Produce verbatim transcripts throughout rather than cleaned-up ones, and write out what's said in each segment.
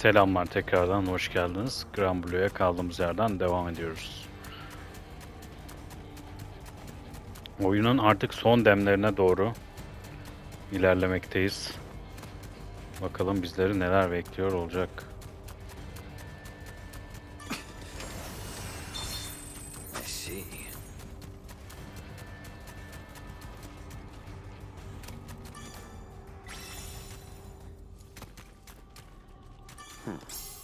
Selamlar, tekrardan hoş geldiniz. Granblue'ya kaldığımız yerden devam ediyoruz. Oyunun artık son demlerine doğru ilerlemekteyiz. Bakalım bizleri neler bekliyor olacak. I see. Hmm.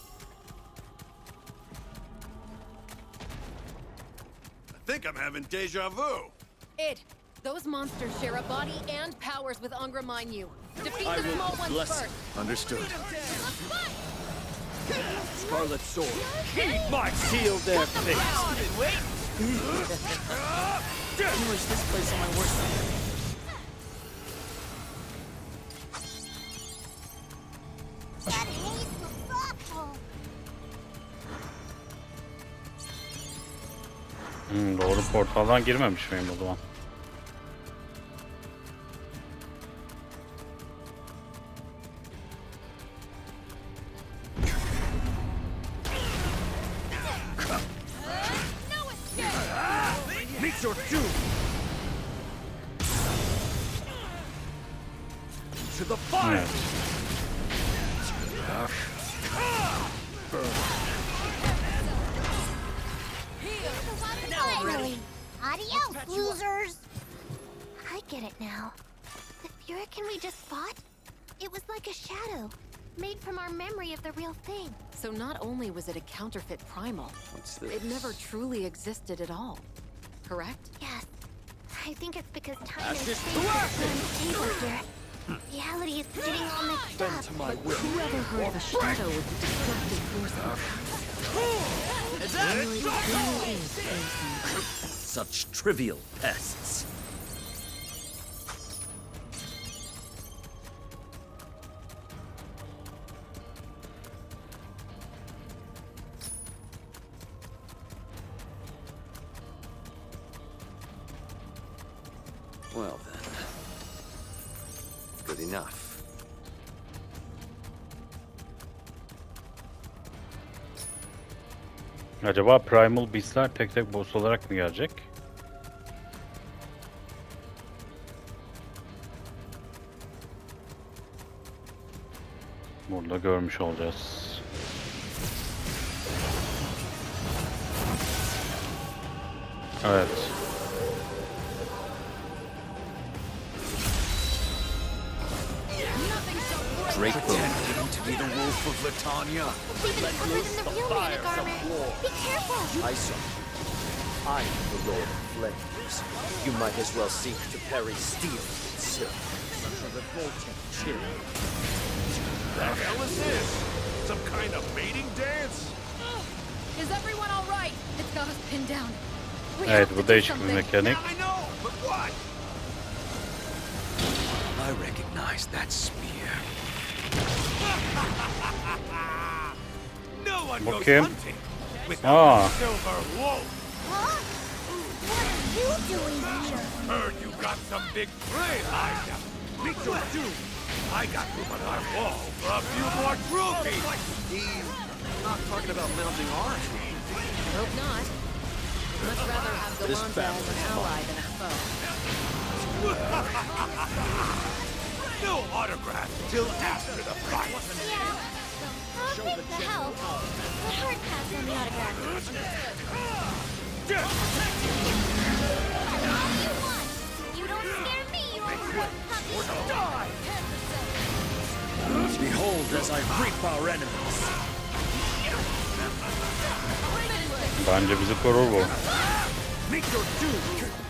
I think I'm having deja vu. Id, those monsters share a body and powers with Angra Mainyu. Defeat I the will small ones bless first. Understood. Scarlet Sword. My seal their face. I wish this place on my worst nightmare. That haze was awful. Hmm, doğru portaldan girmemiş miyim o zaman? Meet your doom. To the fire. Evet. Finally! Adios, losers! I get it now. The Furican we just fought? It was like a shadow, made from our memory of the real thing. So not only was it a counterfeit primal, What's this? it never truly existed at all. Correct? Yes. I think it's because time and Ashes space to are ashes! unstable here. Reality is getting all mixed Bend up. to my will. Who ever heard of a shadow with the destructive force of Is that Really, it really is crazy. Such trivial pests. Well then. Good enough. Acaba Primal Beast'ler tek tek boss olarak mı gelecek? Burada görmüş olacağız. Evet. Drake pretending to be the wolf of Latanya. Even tougher than the real man garment. Be careful! I saw. I am the Lord of Flames. You might as well seek to parry steel with silk. Such a revolting chill. The hell is this? Some kind of mating dance? Is everyone all right? It's got us pinned down. We Evet, have to bu do değişik bir something. mekanik. Yeah, I know, but what? I recognize that spear. No one goes Bakayım. hunting without Aa. a silver wolf. Huh? What are you doing here? Heard you got some big prey lined up. Meet your doom. I got room on our wall for a few more trophies. He's not talking about mounting ours. Hope not. Much rather have This Galanta battle as an is ally than a foe. No autograph till after the fight. Yeah. I'll take the help. The hard pass on the autograph. All you want. You don't scare me, you old red puppy. Behold as I reap our enemies. Bence bizi korur bu. Meet your doom.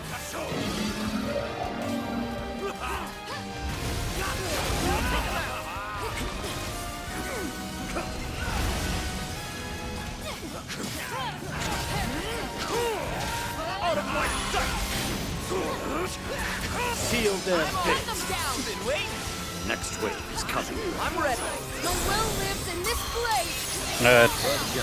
Out of my sight! Seal their fate. Them down! Been waiting. Next wave is coming. I'm ready. The will lives in this place. Evet.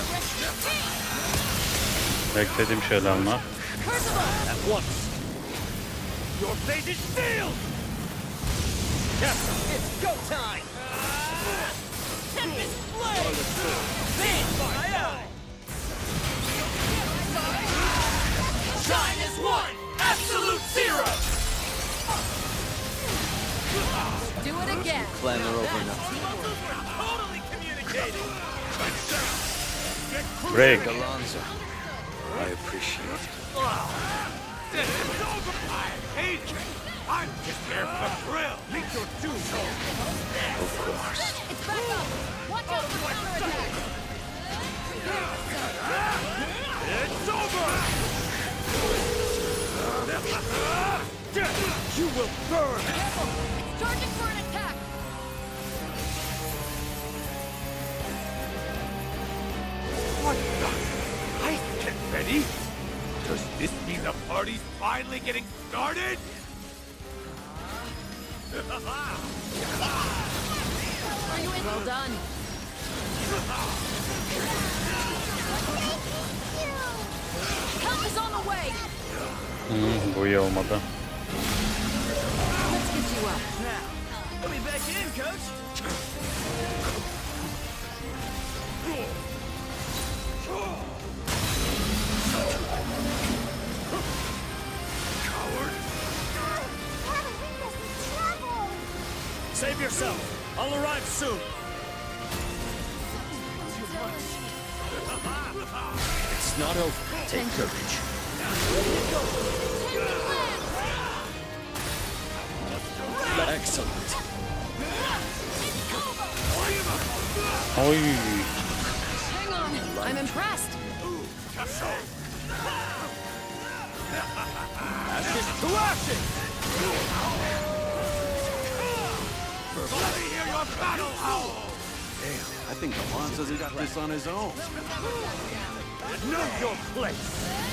Beklediğim şeyler var. At once. Your fate is sealed! Yes, it's go time! Tempest Blade! Shine is one! Absolute zero! Do it again. Clamor over nothing. Totally communicating! Break. Alonzo, I appreciate it. This is over! I hate it! I'm just here for the thrill! Meet your doom! Of course. It's back up. Watch out for counterattack. It's over! You will burn! Careful. It's charging for an attack. What the? Ice confetti? Does this mean the party's finally getting started? Are you in? Well done. Help is on the way. Hmm, bu iyi olmadı. Let's get you up. Put me back in, coach! Coward! Save yourself! I'll arrive soon! It's not over. Take courage. Excellent. Oy. Hang on. I'm impressed. Ashes to ashes! Let me hear your battle howl! Damn, I think Alonzo's got this on his own. Know your place!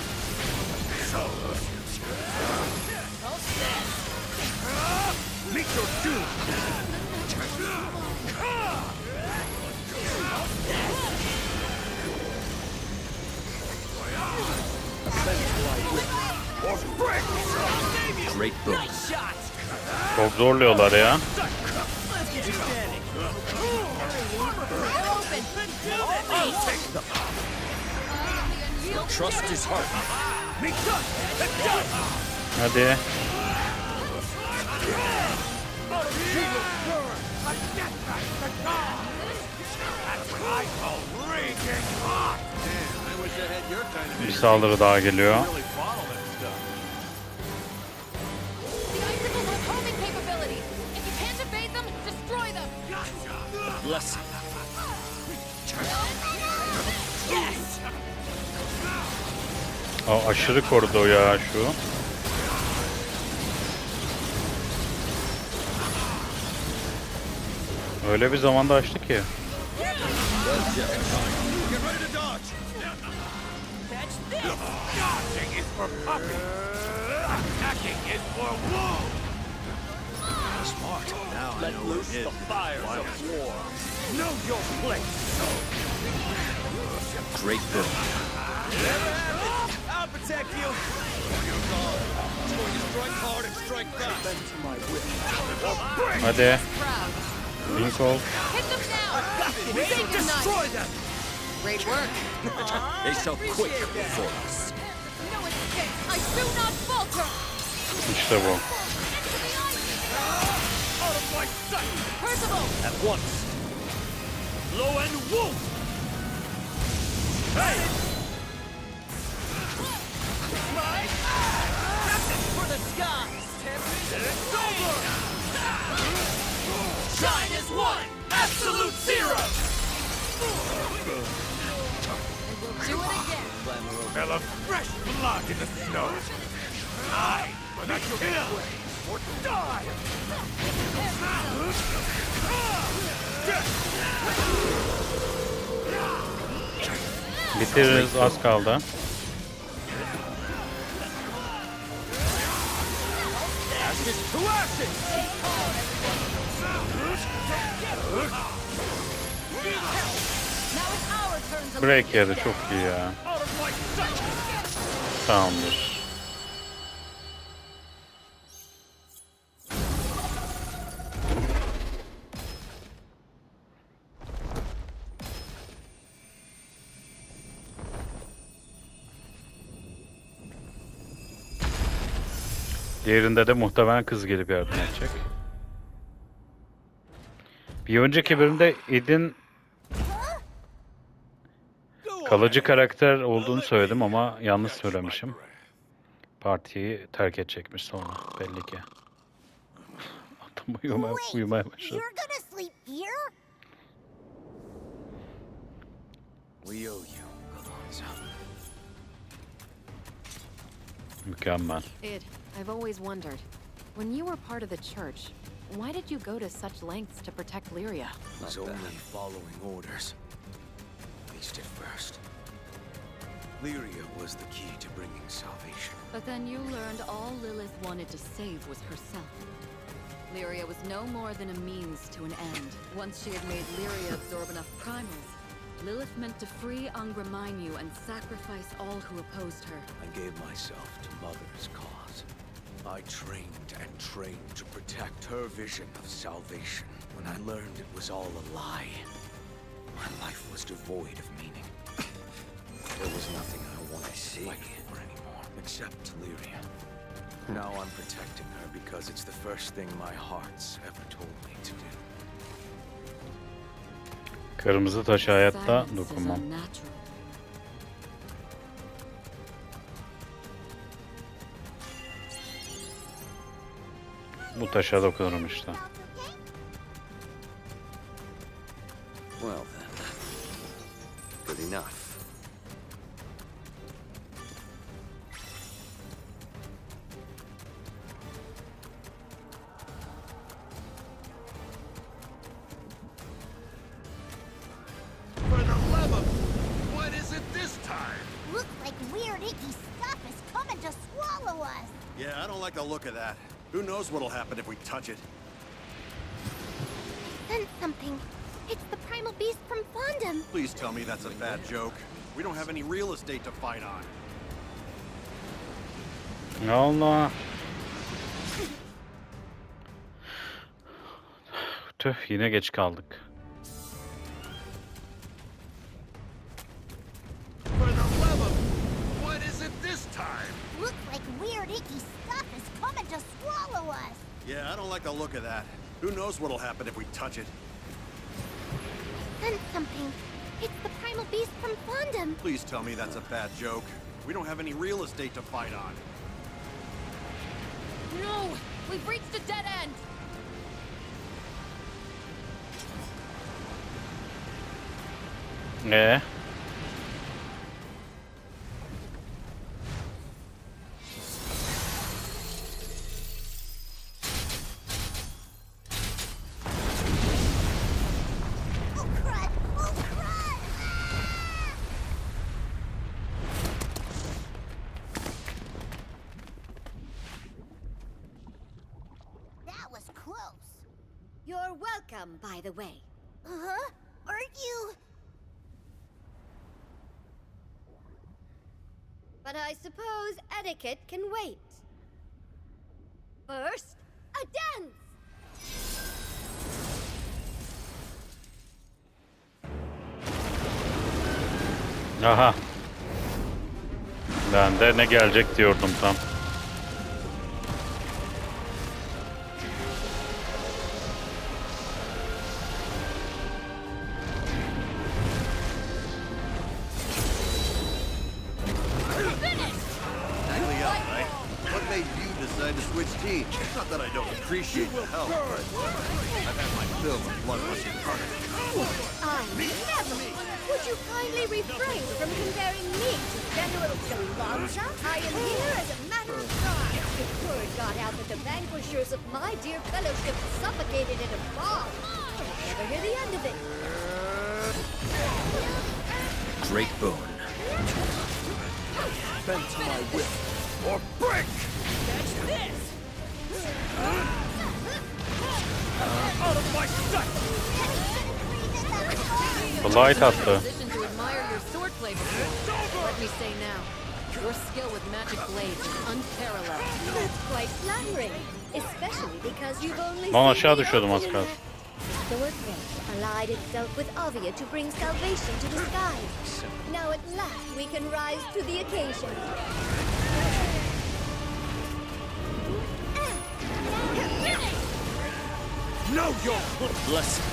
Meet your doom! Or break! Great book. Çok zorluyorlar ya. They're open. I'll take them! Trust his heart. Meet us! Let's go! Hadi. He will burn like death like the god! That's what I call raging hot! Man, I wish I had your kind of Bir saldırı daha geliyor. really follow that stuff. The icicles have homing capabilities. If you can't evade them, destroy them. Bless him. Yes! O aşırı korudu ya şu. Öyle bir zamanda açtı ki. Get ready to dodge! Catch this! Dodging is for puppy! Attacking is for woe! Smart. Now I Let know loose it the fires of war. Know your place! Great book. I'll protect you! You're gone. I'm going to strike hard and strike fast. Bend to my will. Break! Hadi. Proud. Lincoln. Hit them now. We Save shall your destroy knife. them! Great work. They shall quake before us. No escape. I do not falter. İşte bu. Out of my sight! Percival. At once. Low and wolf! Hey! For the skies! It's over! Shine is one! Absolute zero! Do it again. Smell of fresh blood in the snow! I for the kill! Or die! Bitiririz, az kaldı. Ashes to ashes! Now it's our turn to Break lead yedi, this çok down. iyi ya. Out of my sight! Tamamdır. Diğerinde de muhtemelen kız gelip yardım edecek. Bir önceki bölümde Ed'in kalıcı karakter olduğunu söyledim ama yanlış söylemişim. Partiyi terk edecekmiş sonra belli ki. Adam uyumaya, uyumaya başladı. You're gonna sleep here? We owe you, Alonzo. Mükemmel. Id, I've always wondered. When you were part of the church, why did you go to such lengths to protect Lyria? I was only following orders. At least at first. Lyria was the key to bringing salvation. But then you learned all Lilith wanted to save was herself. Lyria was no more than a means to an end. Once she had made Lyria absorb enough primals, Lilith meant to free Angra Mainyu and sacrifice all who opposed her. I gave myself to Mother's cause. I trained and trained to protect her vision of salvation. When I learned it was all a lie, my life was devoid of meaning. There was nothing I wanted to fight for anymore, except Lyria. Now I'm protecting her because it's the first thing my heart's ever told me to do. Kırmızı taşı hayatta Silence is dokunmam. unnatural. Bu taşa dokunurum işte. Well then, good enough. For the love of... What is it this time? Looks like weird icky stuff is coming to swallow us. Yeah, I don't like the look of that. Who knows what'll happen if we touch it? Sense something. It's the primal beast from Fondom. Please tell me that's a bad joke. We don't have any real estate to fight on. Allah. Tüh, yine geç kaldık. For the love of... What is it this time? Looks like weird icky stuff is coming to swallow us. Yeah, I don't like the look of that. Who knows what'll happen if we touch it? Sense something. It's the primal beast from Fondom. Please tell me that's a bad joke. We don't have any real estate to fight on. No! We've reached a dead end! Ee? Oh crud! Oh crud! That was close. You're welcome, by the way. Uh-huh. Aren't you? But I suppose etiquette can wait. First, a dance! Aha. Ben de ne gelecek diyordum tam. Really up, right? What made you decide to switch teams? Not that I don't appreciate the help, but I've had my fill of blood-rushing carnage. I never! Would you kindly refrain from comparing me to General Gallanza? I am here as a matter of pride. If word got out that the vanquishers of my dear fellowship suffocated in a bomb, I'd never hear the end of it. Drake Boone. Bend to my will, or break! Out of my sight! Light attı. Position to admire your swordplay before. Let me say now, your skill with magic blades is unparalleled. That's quite flattering, especially because you've only Lan seen aşağı the düşüyordum az opening. kalsın. Swordblade allied itself with Avia to bring salvation to the skies. Now at last we can rise to the occasion. Know your blessing.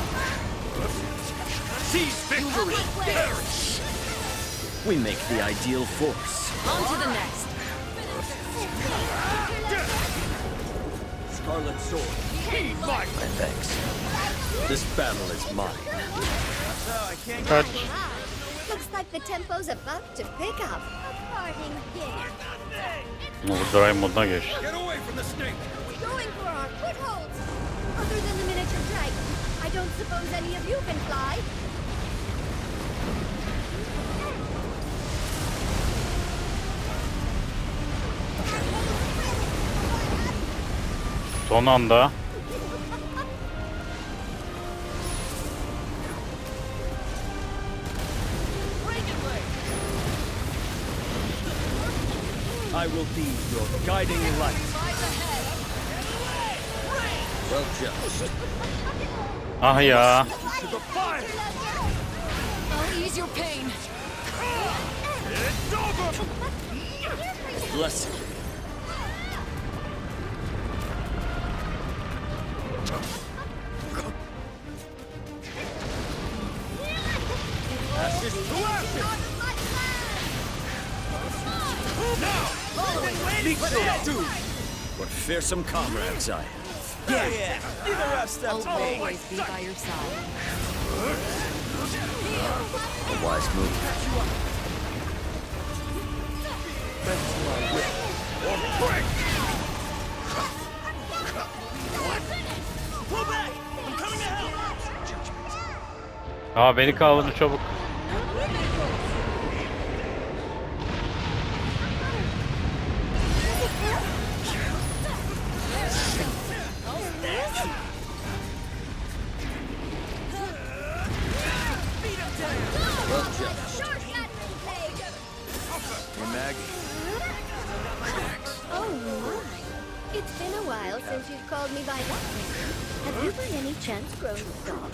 Seize victory. Perish. We make the ideal force. On to the next. Scarlet Sword. Heed my Thanks. This battle is mine. Kaç. Looks like the tempo's about to pick up. A parting gift. Bu drive moduna geç. Get away from the snake. Going for our footholds. Other than the miniature dragon, I don't suppose any of you can fly. Son anda. I will be your guiding light. Well judged. Ah ya. To the fire. I'll ease your pain. It's over. Blessing. Ashes to ashes. Now. Meet your doom. What fearsome comrades I have. I'll always be by your side. A wise move. Or break. Pull back! I'm coming to help! Aa beni kaldırın çabuk. Well judged. Hey, Maggie. Oh my. It's been a while since you've called me by that name. Have you by any chance grown a dog?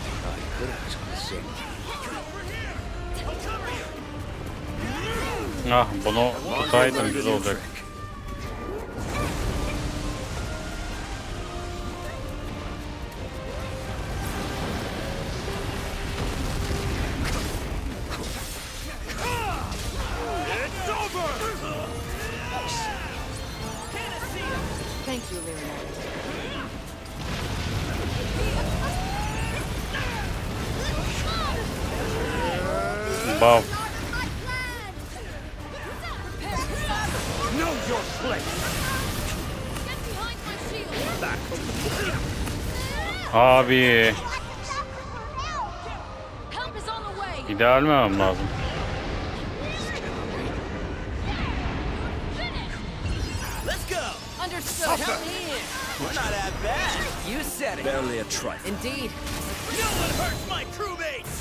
Ah bunu tutaydım güzel olacak. It's over. Thank you, Lyria. Bav. Know your place. Abi. Help is on the way. İdeal mi lazım? Let's go! Understood. Help me in. We're not that bad. You said it. Barely a trifle. Indeed. No one hurts my crewmates!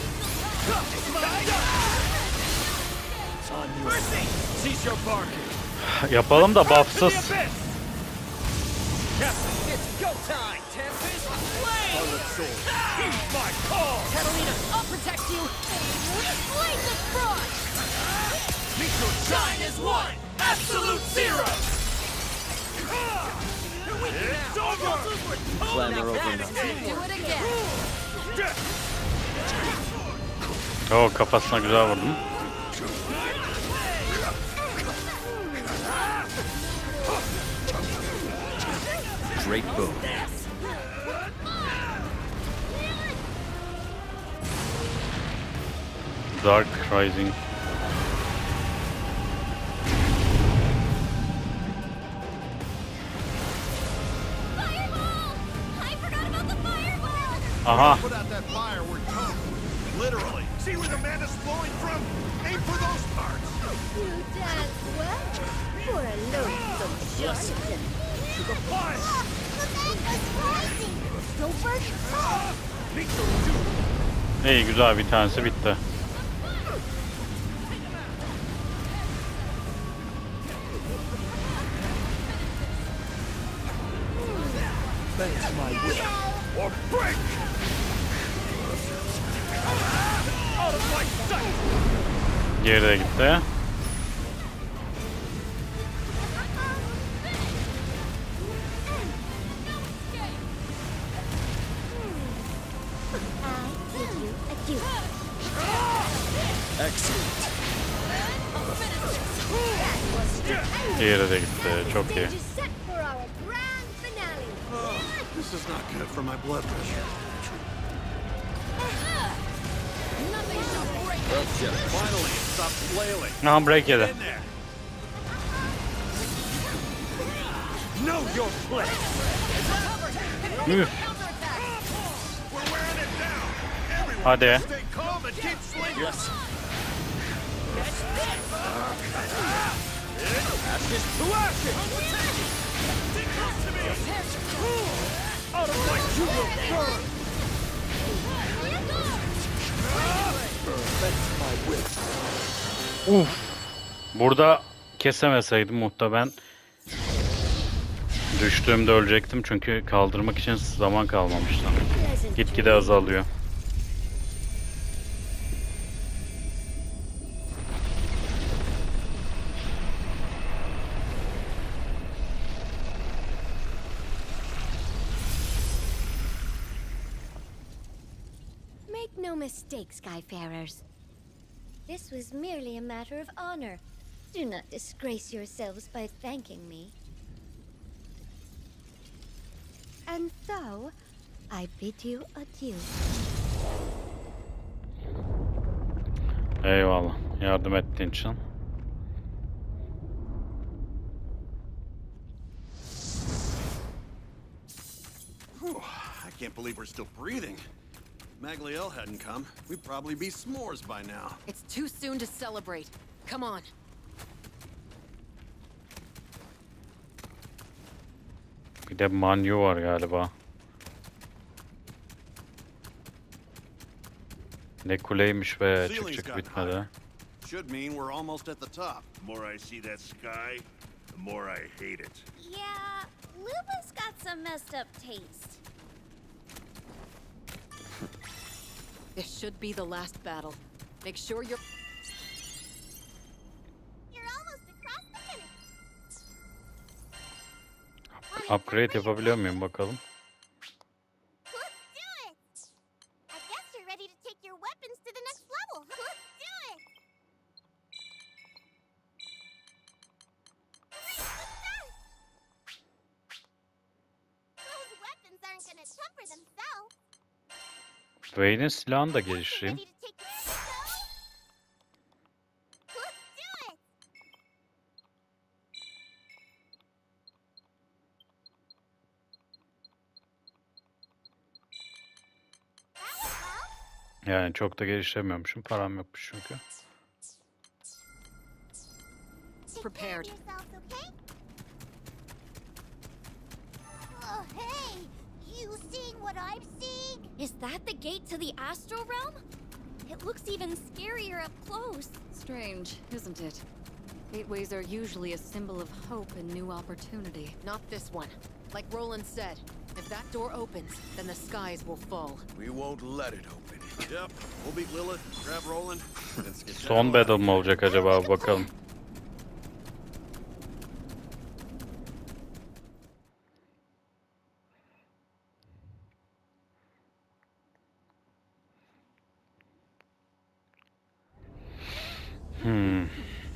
Mercy! Cease your barking. Yapalım da To the buffsız. abyss. Captain, It's go time, Tempest. Scarlet Sword. Heed my call. Catalina, I'll protect you. Blade the fraud. Meet your shine as one. Absolute zero. It's over. Clamor over nothing. Do it again. Oo kafasına güzel vurdum. Great bow. Dark Rising. Fireball! I forgot about the fireball! Aha. Put out that fire, we're toast. Literally. See where the mana's flowing from? Aim for those parts. You dance well for a lonesome charlatan. To the fire. The mango's rising! Don't burn! Meet your doom. İyi güzel bir tanesi bitti. Or break. Out of my sight. Diğeri de gitti. bid you adieu. Excellent. That was stupendous. Diğeri de gitti. Çok iyi. Stage is set for our grand finale. Oh, this is not good for my blood pressure. Nothing shall break Well said. Finally, it stopped flailing. Aha break yedi. In there. Know your place. Üf. We're wearing it down. Everyone Hadi. stay calm and keep swinging. Yes. Ashes to ashes. Stick close to me. Out of my you will burn. That's my whip. Uf. Burada kesemeseydim muhtemelen düştüğümde ölecektim çünkü kaldırmak için zaman kalmamıştı. Gitgide azalıyor. Make no mistake, Skyfarers. This was merely a matter of honor. Do not disgrace yourselves by thanking me. And so, I bid you adieu. Eyvallah. Yardım ettiğin için. Whew, I can't believe we're still breathing. Magliel hadn't come, we'd probably be s'mores by now. It's too soon to celebrate. Come on. Bir de manyo var galiba. Ne kuleymiş be, çık Ceiling's çık gotten bitmedi. higher. Should mean we're almost at the top. The more I see that sky, the more I hate it. Yeah, Luba's got some messed up taste. This should be the last battle. Make sure you're... You're almost across the finish. Upgrade yapabiliyor muyum bakalım. Let's do it. I guess you're ready to take your weapons to the next level. Let's do it. Those weapons aren't gonna temper themselves. Vayne'in silahını da Ready geliştireyim. to take your go? Let's do it. That was all. Yani çok da geliştiremiyormuşum. Param yokmuş çünkü. Take care of Prepared. yourselves, okay? Oh, hey! You seeing what I'm seeing? Is that the gate to the Astral Realm? It looks even scarier up close. Strange, isn't it? Gateways are usually a symbol of hope and new opportunity. Not this one. Like Roland said, if that door opens, then the skies will fall. We won't let it open. Yep, we'll beat Lilith, grab Roland. Let's get Son down. battle mı olacak acaba, bakalım. Hmm.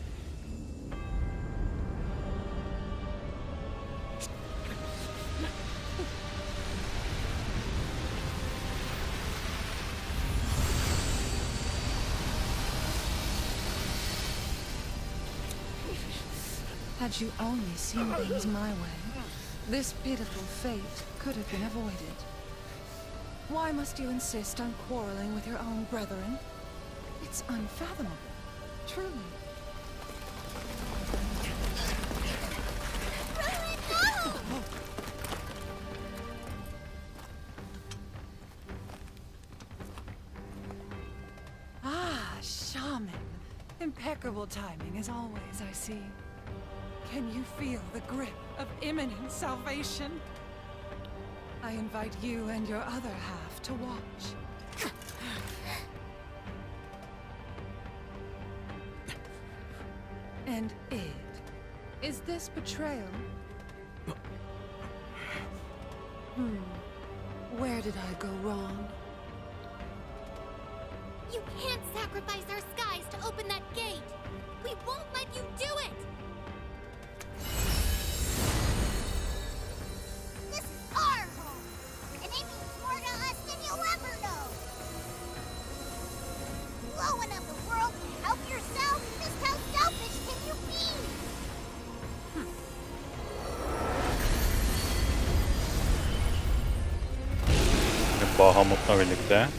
Had you only seen things my way, this pitiful fate could have been avoided. Why must you insist on quarreling with your own brethren? It's unfathomable, truly. Ah, shaman. Impeccable timing as always, I see. Can you feel the grip of imminent salvation? I invite you and your other half to watch. And it? Is this betrayal? Hmm. Where did I go wrong? You can't sacrifice our skies to open that gate! We won't let you do it! This is our home! And it means more to us than you'll ever know! Blowing up the world to help yourself? Just how selfish can you be? Bahamut'la birlikte.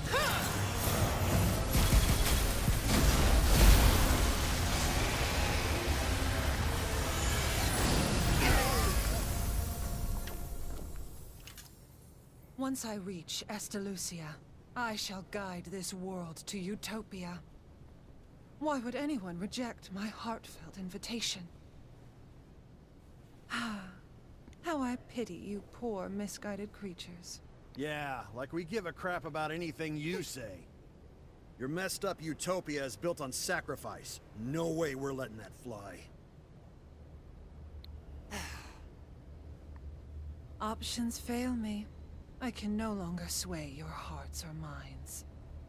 Once I reach Estalucia, I shall guide this world to utopia. Why would anyone reject my heartfelt invitation? Ah, how I pity you poor, misguided creatures. Yeah, like we give a crap about anything you say. Your messed up utopia is built on sacrifice. No way we're letting that fly. Options fail me. I can no longer sway your hearts or minds.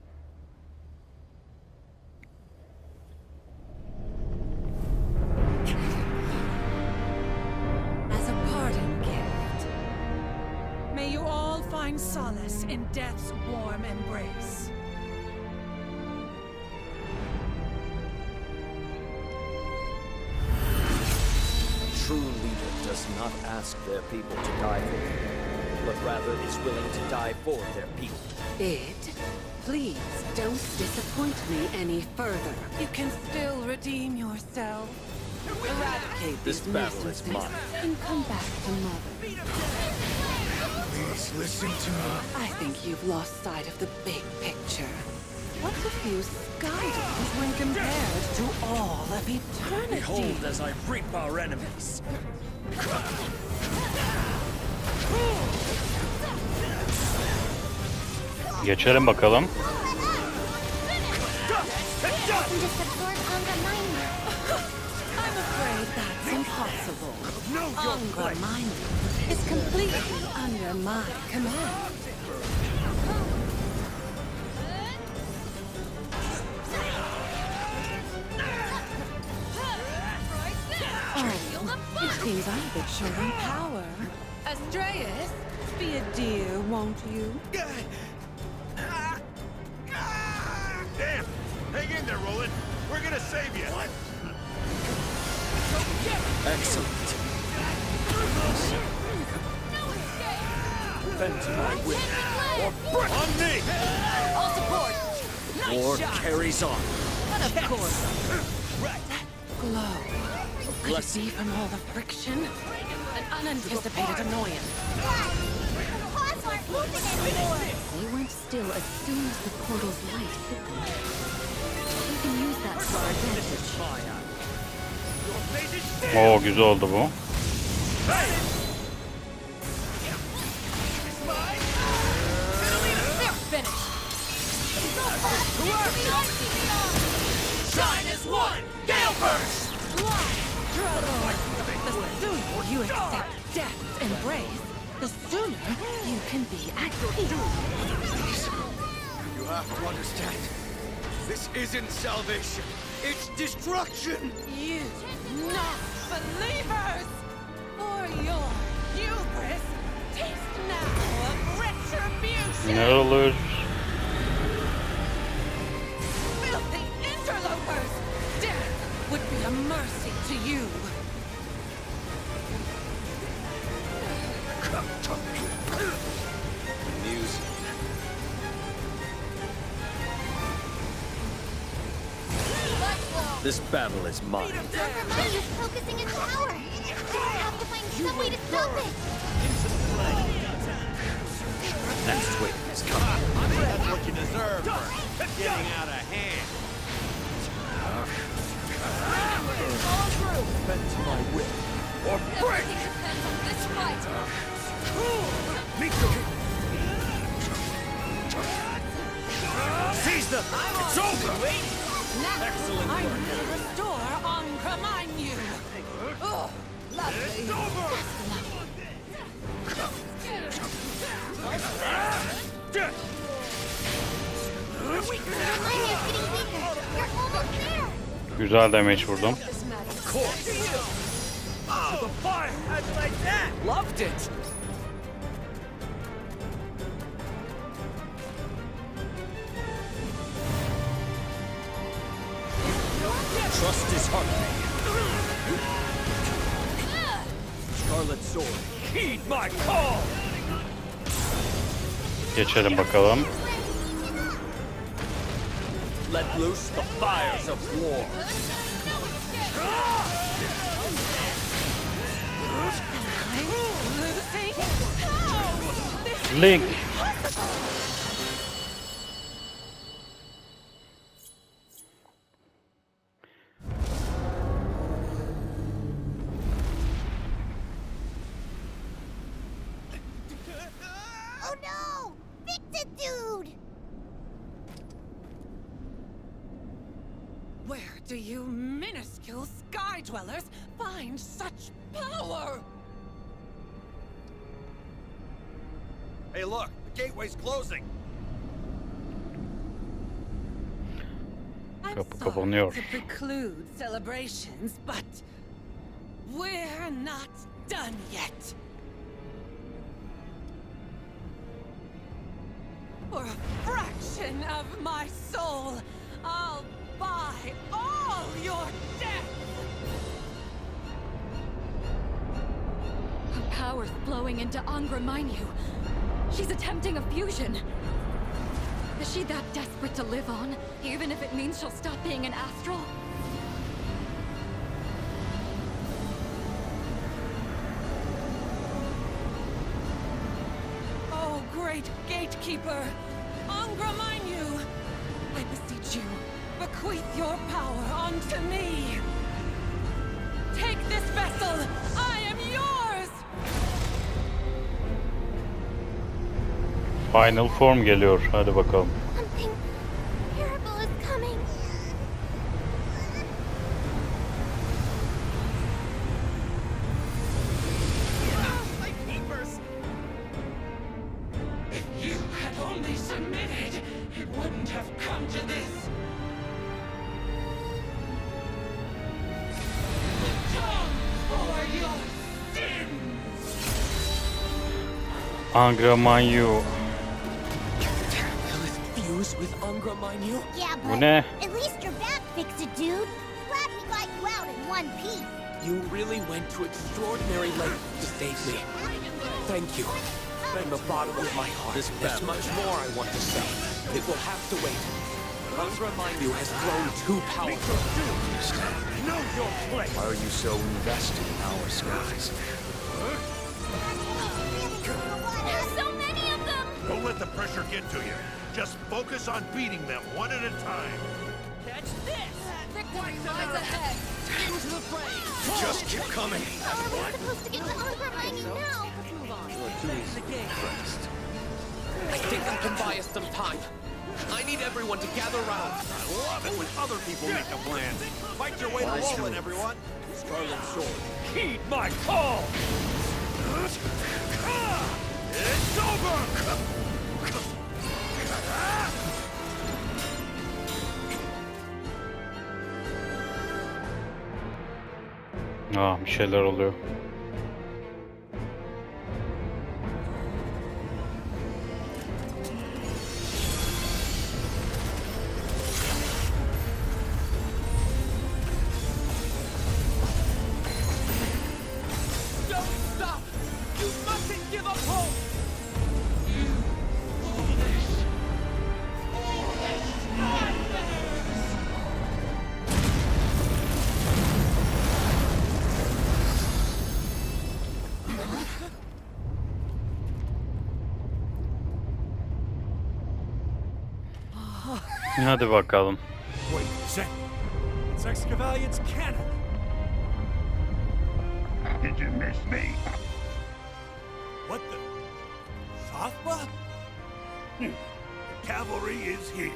As a parting gift, may you all find solace in death's warm embrace. A true leader does not ask their people to die for them, but rather is willing to die for their people. It? Please, don't disappoint me any further. You can still redeem yourself. Eradicate This these battle is nuisances mine. and come back to Mother. Please listen to me. I think you've lost sight of the big picture. What a few Skydons when compared to all of eternity. Behold as I reap our enemies. Geçelim bakalım. Just absorb Angra Minor. I'm afraid that's impossible. Angra Minor is completely under my command. Oh, it seems I'm a bit short on power. Astraeus, be a dear, won't you? Damn! Hang in there, Roland. We're gonna save you. What? Excellent. Bend to my will. Or break. On me! All support. War carries on. But of course. That glow. Could it be from all the friction? An unanticipated annoyance. Paws aren't moving anymore. They weren't still as soon as the portal's light hit them. We can use that to our advantage. Oo, güzel oldu bu. They're finished. Shine as one! Gale burst! The sooner you accept death's embrace, the sooner you can be at peace. You have to understand. This isn't salvation. It's destruction! You non-believers! For your hubris, taste now of retribution! Ne olur? Filthy interlopers! Death would be a mercy to you! Music. This battle is mine. Angra Minor is focusing its power. We have to find some way to stop it. Next wave is coming. That's what you deserve for getting out of hand. Bend to my will. Or break! Everything depends on this fight. Seize them! It's over! Now Excellent I work. will restore Angra Minor! Oh, lovely! We can Güzel damage vurdum. Loved it. Trust is heartbeat. Scarlet Sword. Heed my call. Geçelim bakalım. Let loose the fires of war. Link. Oh no! Fix it, dude! Where do you minuscule sky dwellers find such power? Hey, look, the gateway's closing. I'm Kapı sorry kapanıyor. to preclude celebrations, but we're not done yet. For a fraction of my soul, I'll buy all your death! Her power's flowing into Angra Mainyu. She's attempting a fusion. Is she that desperate to live on, even if it means she'll stop being an astral? Oh, great gatekeeper! Angra Mainyu! I beseech you, bequeath your power unto me! Take this vessel! I am yours! Final form geliyor. Hadi bakalım. Something terrible is coming. If you had only submitted, it wouldn't have come to this! Atone for your sins! Angra Mainyu. Fuse with Angra Mainyu? Yeah, Bu but ne? at least your back fixed it, dude. Glad we got you out in one piece. You really went to extraordinary lengths to save me. Thank you. From the bottom of my heart. There's much more I want to say. It will have to wait. Angra Mainyu has grown too powerful. Know your place. Why are you so invested in our skies? There's so many of them! Don't let the pressure get to you. Just focus on beating them one at a time. Catch this! Victory lies ahead! Into the fray! Just keep coming. How are we supposed to get to Angra Mainyu now? Let's move on. The game. I think I can buy us some time. I need everyone to gather round. I love it when other people make a plan. Fight your way to Lolan, everyone. Scarlet Sword. Heed my call. It's over. Ah, bir şeyler oluyor. Don't stop! You mustn't give up hope! Hadi bakalım. Wait, Zen. It's Excavalian's cannon. Did you miss me? What the? Sothba? Hmm. The cavalry is here.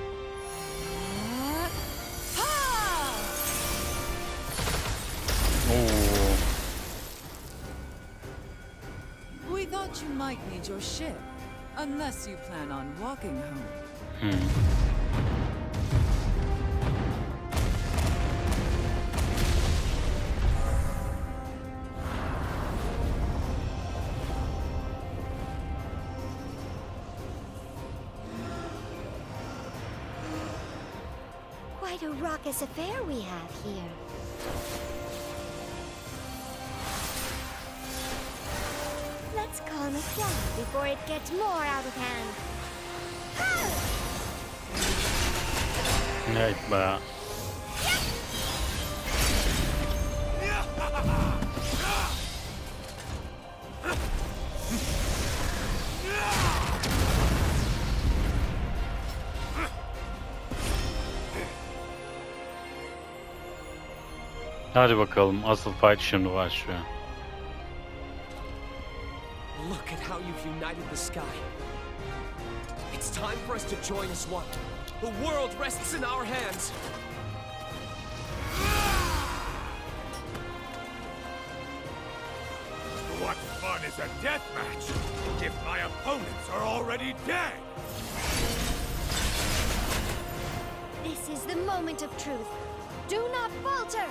Oo. We thought you might need your ship, unless you plan on walking home. Hmm. a raucous affair we have here. Let's calm it down before it gets more out of hand. Evet be. Hadi bakalım, asıl fight şimdi başlıyor. Look at how you've united the sky. It's time for us to join as one. The world rests in our hands. What fun is a death match if my opponents are already dead? This is the moment of truth. Do not falter!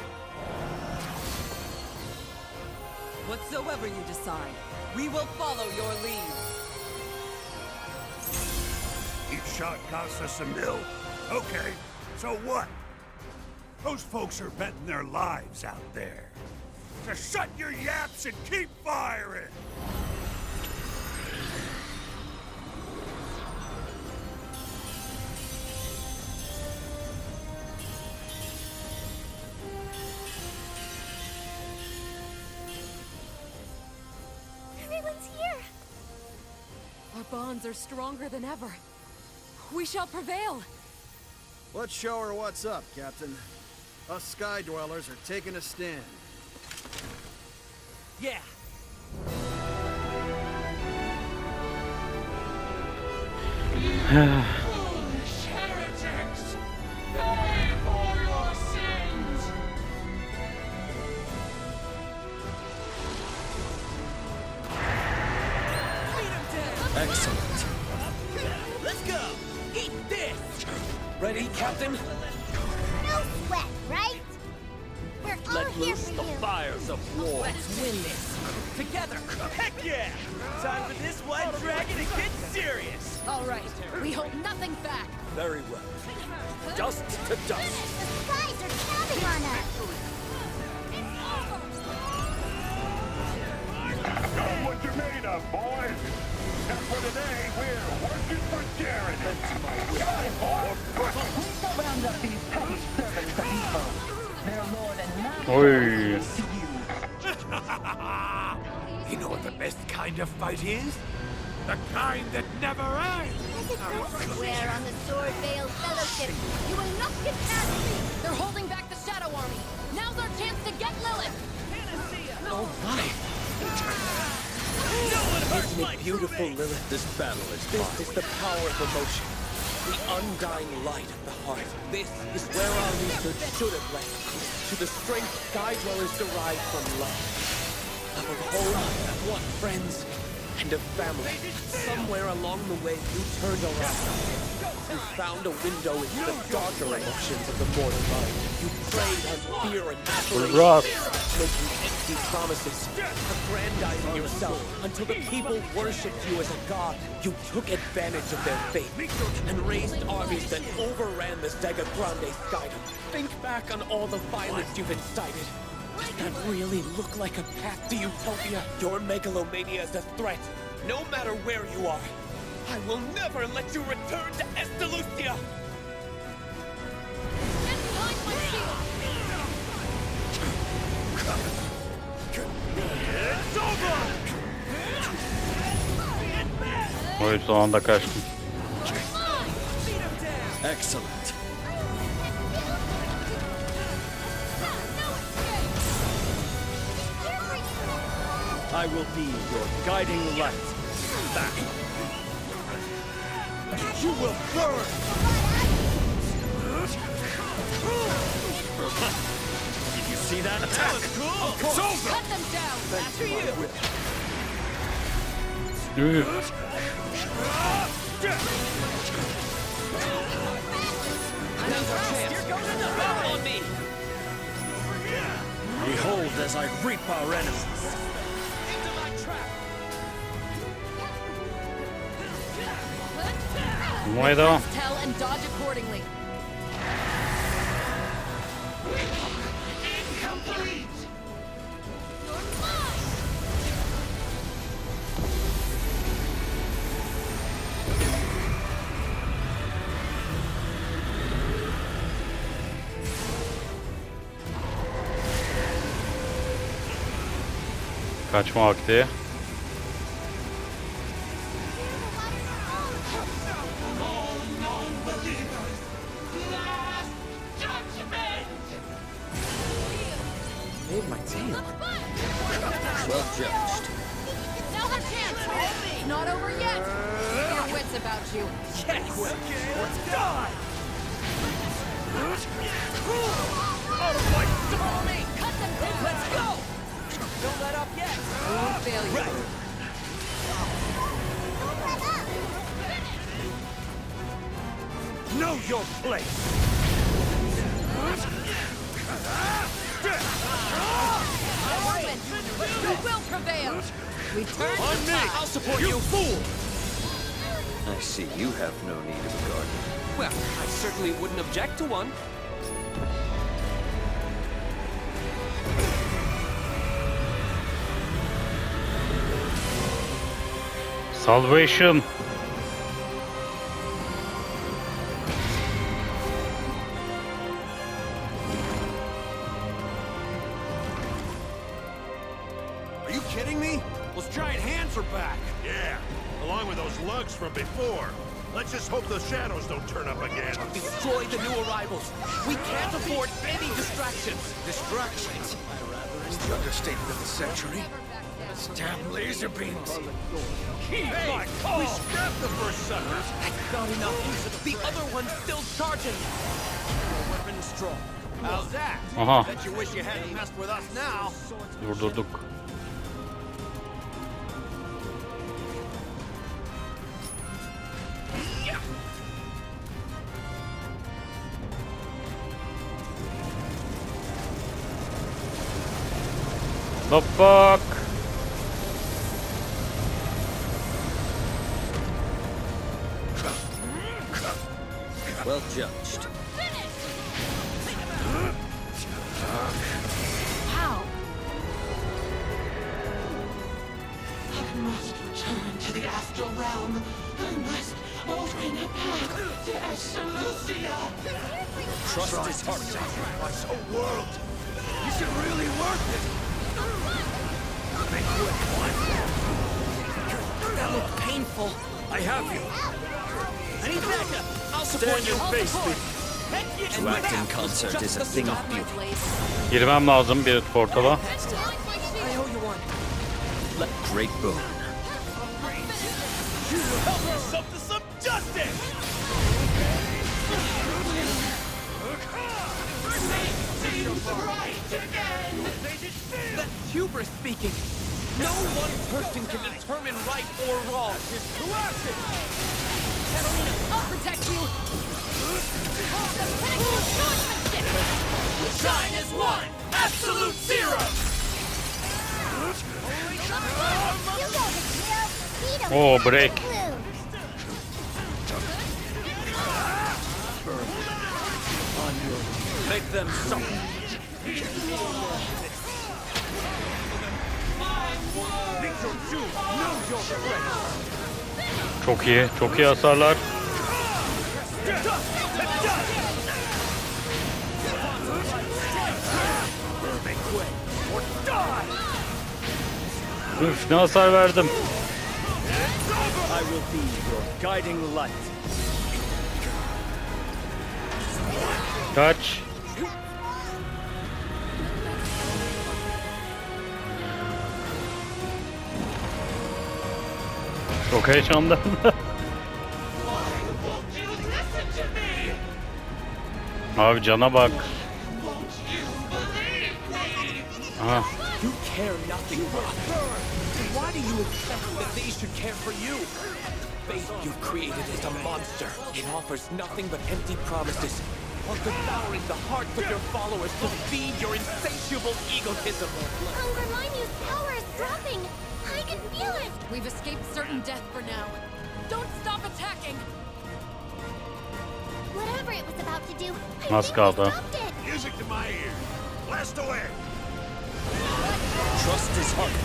Whatsoever you decide, we will follow your lead. Each shot costs us a mil. Okay, so what? Those folks are betting their lives out there. So shut your yaps and keep firing! Everyone's here! Our bonds are stronger than ever. We shall prevail. Let's show her what's up, Captain. Us Sky Dwellers are taking a stand. Yeah. Heretics! Pay for your sins! Excellent. Let's go! Eat this! Ready, Captain? No sweat, right? We're all Let here loose for the you. fires of war. Let's win this. Together! Heck yeah! Time for this white dragon to get serious! All right, we hold nothing back. Very well. Dust to dust. The skies are counting on us. Know what you're made of, boys! And for today, we're working for charity! Round up these petty servants of evil. They're more than nine Oy. to you. You know what the best kind of fight is? The kind that never ends! Swear on the Sword Veil Fellowship, you will not get past me! They're holding back the Shadow Army. Now's our chance to get Lilith. Oh my! Isn't it beautiful, Lilith? This battle is This is the power of emotion. The undying light of the heart. This is where our research should have led. To the strength Sky Dwellers derive from love. Love of home, of friends, and of family. Somewhere along the way, you turned around. You found a window into the darker emotions of the mortal mind. You preyed on fear and Rough. aspiration, making empty promises, aggrandizing yourself until the people worshipped you as a god. You took advantage of their faith and raised armies that overran the Sega Grande Skydom. Think back on all the violence you've incited. Does that really look like a path to utopia? Your megalomania is a threat, no matter where you are. I will never let you return to Estalucia! Get behind my shield. It's over! Oy, son anda kaçtım. Excellent. I will be your guiding light. Back. You will burn! Did you see that? Attack! Cool. It's over! Cut them down. After you. Üf. Now's our chance! You're going to power on me! Behold as I reap our enemies. Into my trap! Vurmaya devam. Tell and dodge accordingly. Kaçma vakti. Made my tail. Well judged. Now's our chance! It's not over yet! Keep your wits about you. Yes! Let's die! Follow me! Cut them down! Let's go! Don't let up yet! Won't fail you. Know your place! Orphan, who will prevail? Return On to me! top. I'll support You you! fool! I see you have no need of a guardian. Well, I certainly wouldn't object to one. Salvation. Are you kidding me? Those giant hands are back. Yeah, along with those lugs from before. Let's just hope the shadows don't turn up again. Destroy the new arrivals. We can't afford any distractions. Distractions? It's the understatement of the century. Those damn laser beams. Keep my We call! scrapped the first suckers. That's not enough. The other one's still charging. Weapon strong. How's that? Aha. Bet you wish you hadn't messed with us now. Vurdurduk. The fuck? Well judged. How? I must return to the astral realm. I must open a path to Exolucia. Trust his heart. Sacrifice a world. Is it really worth it? That looked painful. I have you! I need backup. I'll support Stand you. and face me! To act in concert is a thing of beauty. Girmem lazım bir portala. I owe you one. Let great boon. Help yourself to some justice! That's hubris speaking. No one person can determine right or wrong. Catalina, I'll protect you! The pinnacle of swordsmanship! Shine as one! Absolute zero! You go to jail. Beat 'em. Oh, break. Blue. Make them suffer! Çok iyi, çok iyi hasarlar. Üf, ne hasar verdim. I will be your guiding light. Kaç. Çok heyecanlı. Abi cana bak. Aha. You care nothing for us. Why do you expect that they should care for you? Faith you've created is a monster. It offers nothing but empty promises, while devouring the hearts of your followers to feed your insatiable egotism. Hunger Linu's power is dropping. I can feel it. We've escaped certain death for now. Don't stop attacking! Whatever it was about to do, I Az think kaldı. we stopped it. Music to my ears. Blast away. Trust his heart.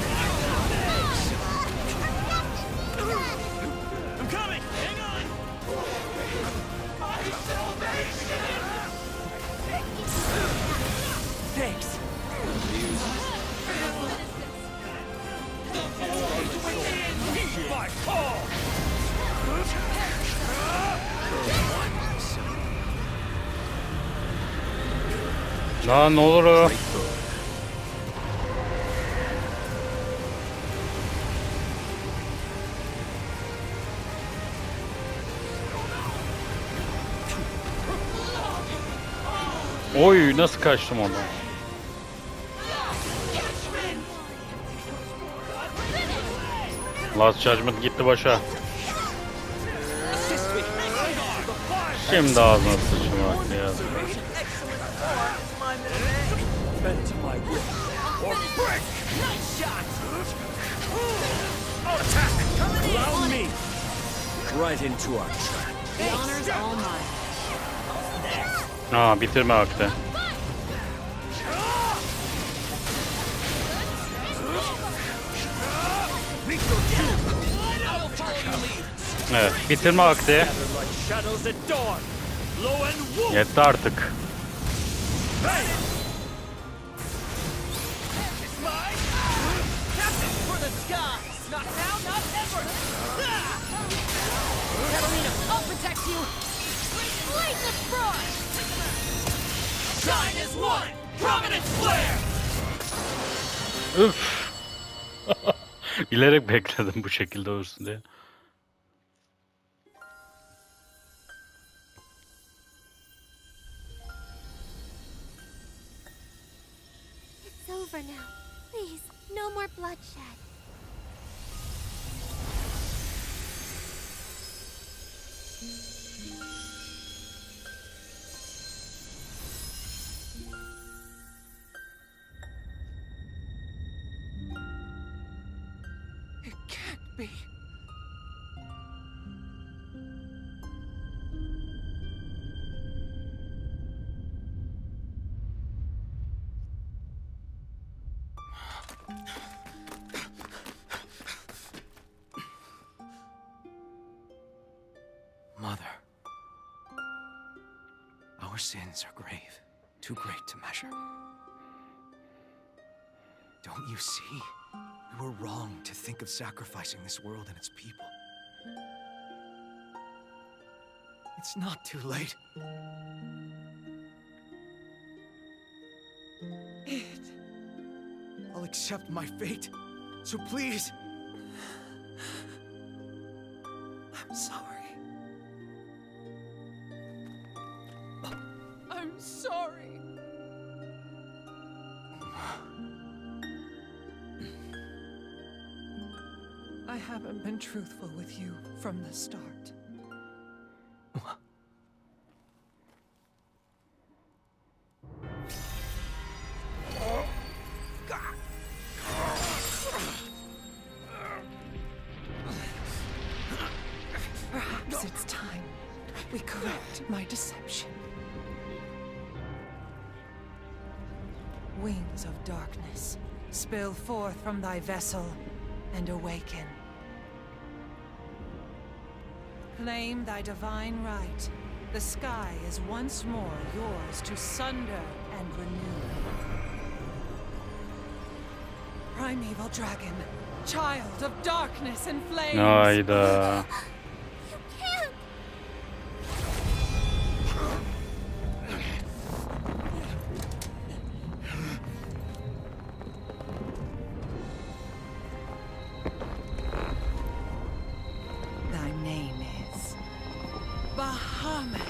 I'm coming! Hang on! Thanks. Lan ne olur o. Oy nasıl kaçtım ondan? Last Judgment gitti başa. Şimdi ağzına sıçma vakti ya. Allow me. Right into our track. The honor's all mine. Aa bitirme vakti. Evet bitirme vakti. Yetti artık. Catalina, I'll protect you! Light the front! Shine as one! Prominent flare! Üf. Bilerek bekledim bu şekilde olsun diye. It's over now. Please, no more bloodshed. It can't be. Mother, our sins are grave, too great to measure. Don't you see? We were wrong to think of sacrificing this world and its people. It's not too late. It. I'll accept my fate, so please. I'm sorry. I'm sorry. I haven't been truthful with you from the start. Perhaps it's time we correct my deception. Wings of darkness, spill forth from thy vessel and awaken. Claim thy divine right. The sky is once more yours to sunder and renew. Primeval dragon, child of darkness and flames. Hayda. You can't! Thy name is Bahamut.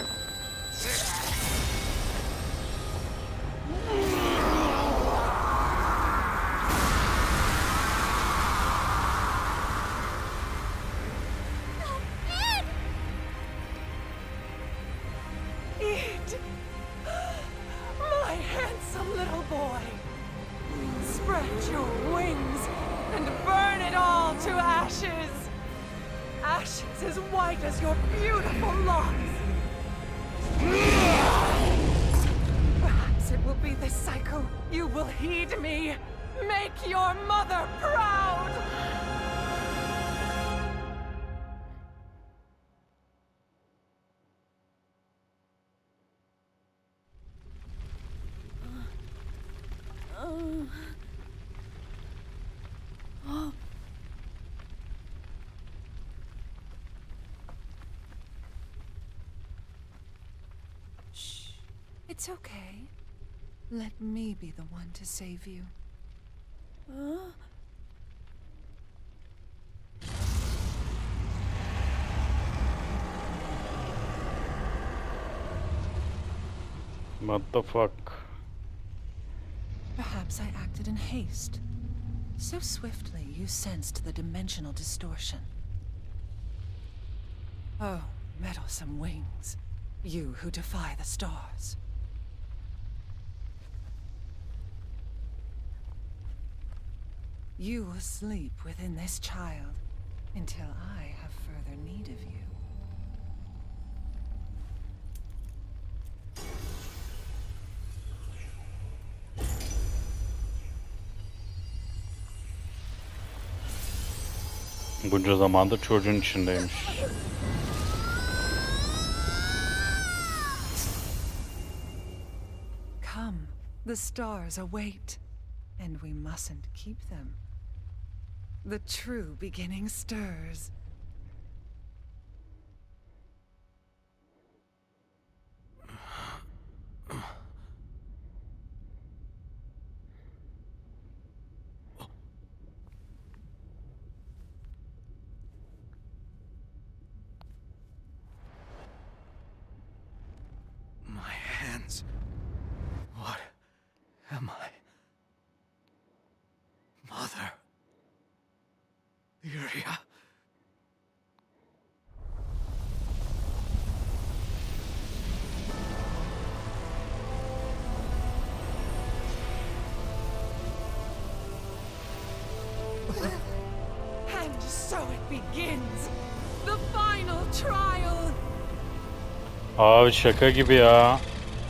Eat! My handsome little boy! Spread your wings and burn it all to ashes! Ashes as white as your beautiful locks! Perhaps it will be this cycle. You will heed me! Make your mother proud! Shh. It's okay. Let me be the one to save you. Huh? What the fuck? Perhaps I acted in haste. So swiftly you sensed the dimensional distortion. Oh, meddlesome wings. You who defy the stars. You will sleep within this child until I have further need of you. Bunca zamandır çocuğun içindeymiş. Come, the stars await, and we mustn't keep them. The true beginning stirs. My hands. What am I? Mother. Lyria. And so it begins. The final trial. Abi şaka gibi ya.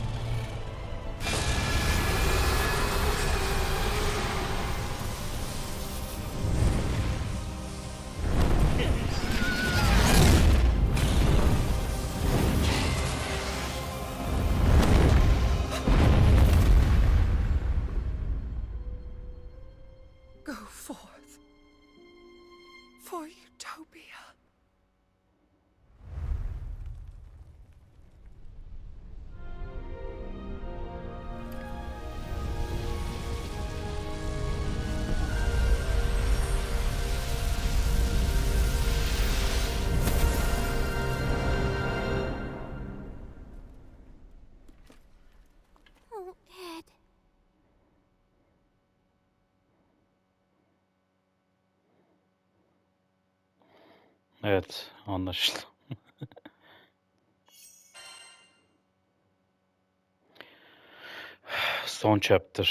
Go forth for Utopia. Oh, Ed. Evet, anlaşıldı. Son chapter.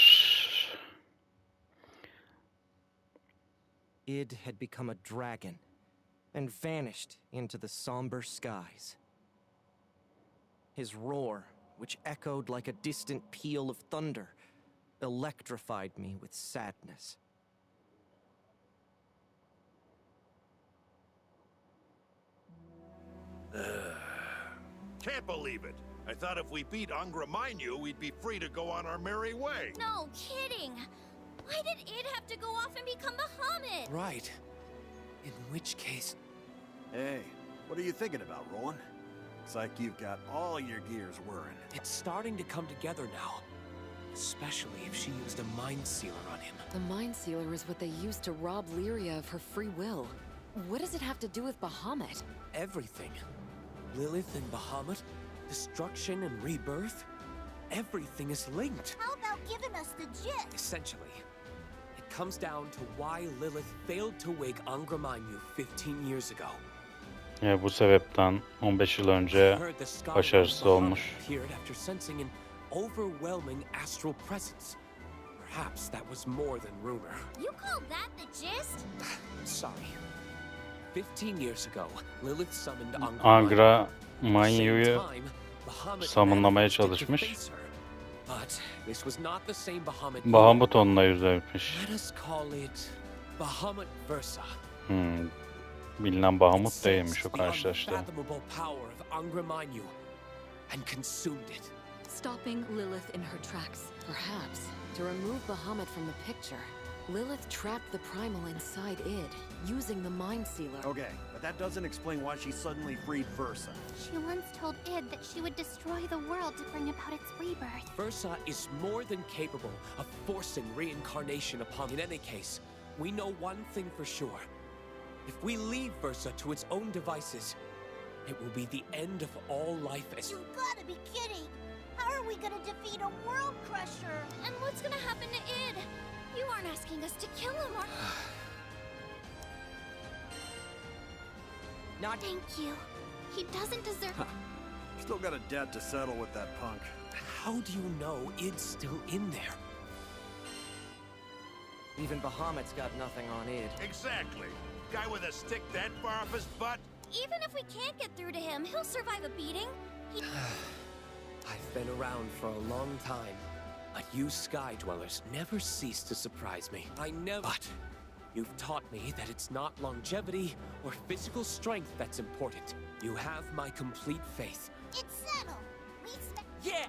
Id had become a dragon and vanished into the somber skies. His roar, which echoed like a distant peal of thunder, electrified me with sadness. Can't believe it. I thought if we beat Angra Mainyu, we'd be free to go on our merry way. No kidding. Why did Id have to go off and become Bahamut? Right. In which case... Hey, what are you thinking about, Roland? Looks like you've got all your gears whirring. It's starting to come together now. Especially if she used a mind sealer on him. The mind sealer is what they used to rob Lyria of her free will. What does it have to do with Bahamut? Everything. Lilith and Bahamut, destruction and rebirth. Everything is linked. How about giving us the gist? Essentially, it comes down to why Lilith failed to wake Angra Mainyu fifteen years ago. Ya bu sebepten on beş yıl önce başarısız olmuş. Appeared after sensing an overwhelming astral presence. Perhaps that was more than rumor. You call that the gist? Sorry. Fifteen years ago, Lilith summoned Angra Angra Mainyu. Mainyu'yu summonlamaya çalışmış. But this was not the same Bahamut. Bahamut onunla yüzleşmiş. Let us call it Bahamut Versa. Hmm. Bilinen Bahamut değilmiş o karşılaştı. Unfathomable power of Angra Mainyu and consumed it. Stopping Lilith in her tracks. Perhaps, to remove Bahamut from the picture, Lilith trapped the primal inside Id, using the mind sealer. Okay, but that doesn't explain why she suddenly freed Versa. She once told Id that she would destroy the world to bring about its rebirth. Versa is more than capable of forcing reincarnation upon. In any case, we know one thing for sure. If we leave Versa to its own devices, it will be the end of all life as... You gotta be kidding! How are we gonna defeat a world crusher? And what's gonna happen to Id? You aren't asking us to kill him, are Not... Thank you. He doesn't deserve... Still got a debt to settle with that punk. How do you know Id's still in there? Even Bahamut's got nothing on Id. Exactly. Guy with a stick that far off his butt? Even if we can't get through to him, he'll survive a beating. He... I've been around for a long time, but you Sky Dwellers never cease to surprise me. I never... But you've taught me that it's not longevity or physical strength that's important. You have my complete faith. It's settled. We st Yeah!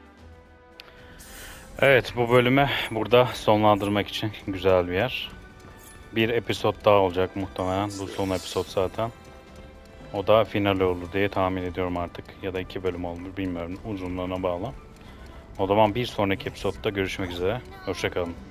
Evet, bu bölümü burada sonlandırmak için güzel bir yer. Bir episod daha olacak muhtemelen. Bu son episod zaten. O da final olur diye tahmin ediyorum artık. Ya da iki bölüm olur, bilmiyorum. Uzunluğuna bağlı. O zaman bir sonraki episodda görüşmek üzere. Hoşça kalın.